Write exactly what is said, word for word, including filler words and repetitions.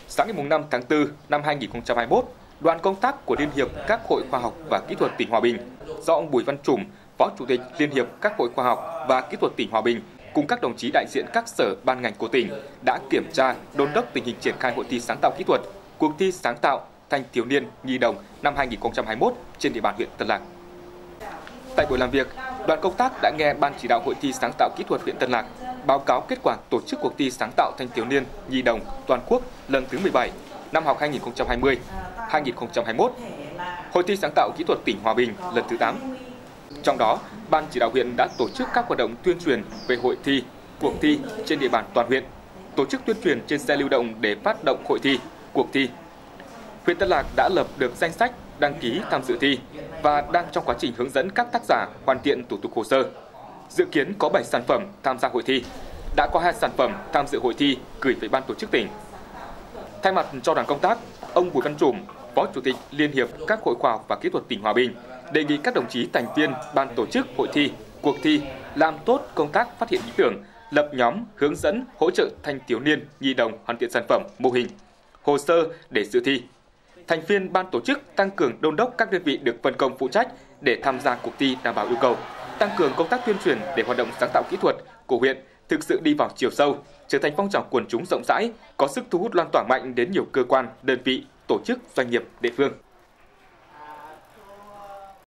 Sáng ngày năm tháng tư năm hai nghìn không trăm hai mươi mốt, đoàn công tác của Liên hiệp các hội khoa học và kỹ thuật tỉnh Hòa Bình do ông Bùi Văn Trùm, Phó Chủ tịch Liên hiệp các hội khoa học và kỹ thuật tỉnh Hòa Bình cùng các đồng chí đại diện các sở ban ngành của tỉnh đã kiểm tra, đôn đốc tình hình triển khai hội thi sáng tạo kỹ thuật, cuộc thi sáng tạo thanh thiếu niên nhi đồng năm hai nghìn không trăm hai mươi mốt trên địa bàn huyện Tân Lạc. Tại buổi làm việc, đoàn công tác đã nghe Ban chỉ đạo hội thi sáng tạo kỹ thuật huyện Tân Lạc báo cáo kết quả tổ chức cuộc thi sáng tạo thanh thiếu niên nhi đồng toàn quốc lần thứ mười bảy năm học hai nghìn không trăm hai mươi hai nghìn không trăm hai mươi mốt, hội thi sáng tạo kỹ thuật tỉnh Hòa Bình lần thứ tám. Trong đó, Ban chỉ đạo huyện đã tổ chức các hoạt động tuyên truyền về hội thi, cuộc thi trên địa bàn toàn huyện, tổ chức tuyên truyền trên xe lưu động để phát động hội thi, cuộc thi. Huyện Tân Lạc đã lập được danh sách đăng ký tham dự thi và đang trong quá trình hướng dẫn các tác giả hoàn thiện thủ tục hồ sơ. Dự kiến có bảy sản phẩm tham gia hội thi, đã có hai sản phẩm tham dự hội thi gửi về ban tổ chức tỉnh. Thay mặt cho đoàn công tác, ông Bùi Văn Trùm, Phó Chủ tịch Liên hiệp các hội khoa học và kỹ thuật tỉnh Hòa Bình đề nghị các đồng chí thành viên ban tổ chức hội thi, cuộc thi làm tốt công tác phát hiện ý tưởng, lập nhóm hướng dẫn hỗ trợ thanh thiếu niên nhi đồng hoàn thiện sản phẩm, mô hình, hồ sơ để dự thi. Thành viên ban tổ chức tăng cường đôn đốc các đơn vị được phân công phụ trách để tham gia cuộc thi đảm bảo yêu cầu, tăng cường công tác tuyên truyền để hoạt động sáng tạo kỹ thuật của huyện thực sự đi vào chiều sâu, trở thành phong trào quần chúng rộng rãi, có sức thu hút lan tỏa mạnh đến nhiều cơ quan, đơn vị, tổ chức, doanh nghiệp địa phương.